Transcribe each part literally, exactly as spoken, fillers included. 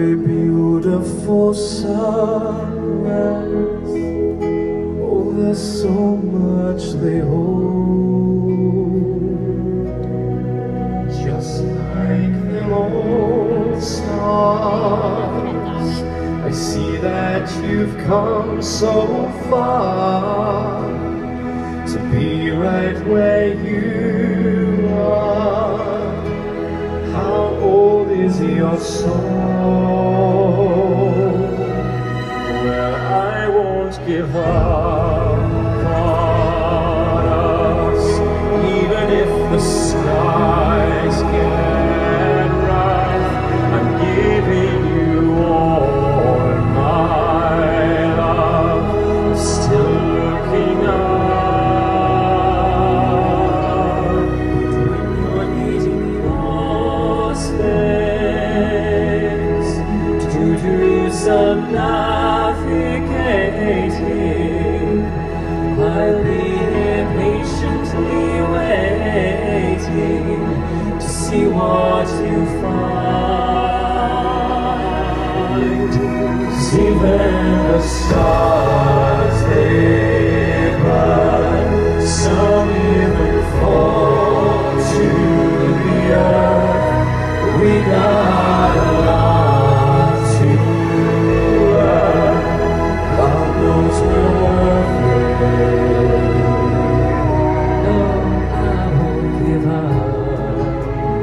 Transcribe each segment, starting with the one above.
a beautiful sunrise. Oh, there's so much they hold, just like the old stars. I see that you've come so far to be right where you are. How old is your soul? Well, I won't give up on us, even if the skies get rough. I'm giving you all my love, still looking up. When you're needing your space to do some navigating, I'll be here patiently waiting to see what you find. 'Cause even the stars, they burn, some even fall to the earth. We got a lot to learn. God knows we're afraid. No, I won't give up.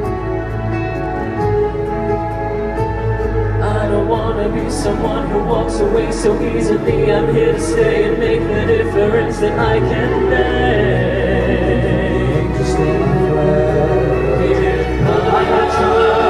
I don't wanna be someone who walks away so easily. I'm here to stay and make the difference that I can make. Just like a friend, I try.